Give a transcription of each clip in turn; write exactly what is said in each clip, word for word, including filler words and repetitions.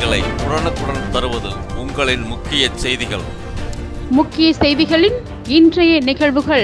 செய்திகளை உடனுக்குடன் தருவது உங்களின் முக்கிய செய்திகள். முக்கிய செய்திகளின் இன்றைய நிகழ்வுகள்.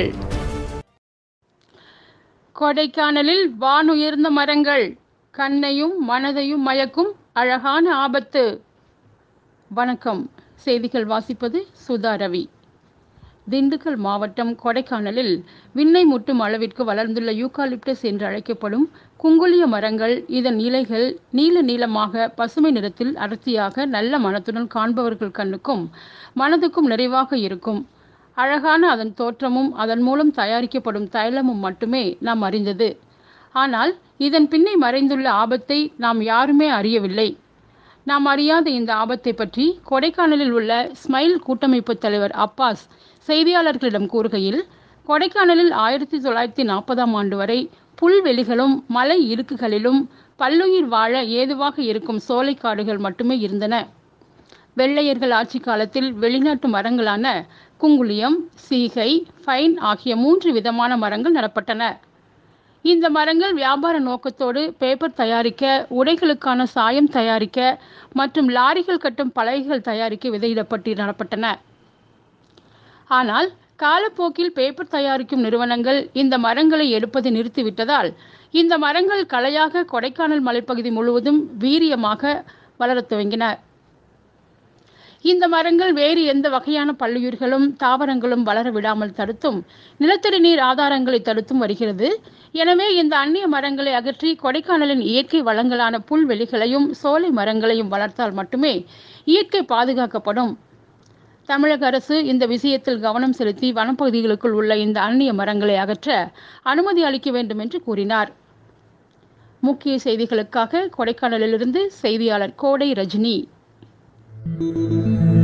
கொடைக்கானலில் வானுயர்ந்த மரங்கள், கண்ணையும் மனதையும் மயக்கும் அழகான ஆபத்து. வணக்கம். செய்திகள் வாசிப்பது சுதா ரவி. திண்டுக்கல் மாவட்டம் கொடைக்கானலில் விண்ணை முட்டும் அளவிற்கு வளர்ந்துள்ள யூகாலிப்டஸ் என்று அழைக்கப்படும் குங்குளிய மரங்கள், இதன் இலைகள் நீல நீளமாக பசுமை நிறத்தில் அடர்த்தியாக நல்ல மனத்துடன் காண்பவர்கள் கண்ணுக்கும் மனதுக்கும் நிறைவாக இருக்கும். அழகான அதன் தோற்றமும் அதன் மூலம் தயாரிக்கப்படும் தைலமும் மட்டுமே நாம் அறிந்தது. ஆனால் இதன் பின்னே மறைந்துள்ள ஆபத்தை நாம் யாருமே அறியவில்லை. நாம் அறியாத இந்த ஆபத்தை பற்றி கொடைக்கானலில் உள்ள ஸ்மைல் கூட்டமைப்பு தலைவர் அப்பாஸ் செய்தியாளர்களிடம் கூறுகையில், கொடைக்கானலில் ஆயிரத்தி தொள்ளாயிரத்தி நாற்பதாம் ஆண்டு வரை புல்வெளிகளும் மலை இடுக்குகளிலும் பல்லுயிர் வாழ ஏதுவாக இருக்கும் சோலைக்காடுகள் மட்டுமே இருந்தன. வெள்ளையர்கள் ஆட்சி காலத்தில் வெளிநாட்டு மரங்களான குங்குளியம், சீகை, ஃபைன் ஆகிய மூன்று விதமான மரங்கள் நடப்பட்டன. இந்த மரங்கள் வியாபார நோக்கத்தோடு பேப்பர் தயாரிக்க, உடைகளுக்கான சாயம் தயாரிக்க மற்றும் லாரிகள் கட்டும் பலகைகள் தயாரிக்க விதையிடப்பட்டு நடப்பட்டன. ஆனால் காலப்போக்கில் பேப்பர் தயாரிக்கும் நிறுவனங்கள் இந்த மரங்களை எடுப்பதை நிறுத்திவிட்டதால் இந்த மரங்கள் களையாக கொடைக்கானல் மலைப்பகுதி முழுவதும் வீரியமாக வளரத் துவங்கின. இந்த மரங்கள் வேறு எந்த வகையான பல்லுயிர்களும் தாவரங்களும் வளர விடாமல் தடுத்தும் நிலத்தடி நீர் ஆதாரங்களை தடுத்தும் வருகிறது. எனவே இந்த அந்நிய மரங்களை அகற்றி கொடைக்கானலின் இயற்கை வளங்களான புல்வெளிகளையும் சோலை மரங்களையும் வளர்த்தால் மட்டுமே இயற்கை பாதுகாக்கப்படும். தமிழக அரசு இந்த விஷயத்தில் கவனம் செலுத்தி வனப்பகுதிகளுக்குள் உள்ள இந்த அந்நிய மரங்களை அகற்ற அனுமதி அளிக்க வேண்டும் என்று கூறினார். முக்கிய செய்திகளுக்காக கொடைக்கானலிலிருந்து செய்தியாளர் கோடை ரஜினி.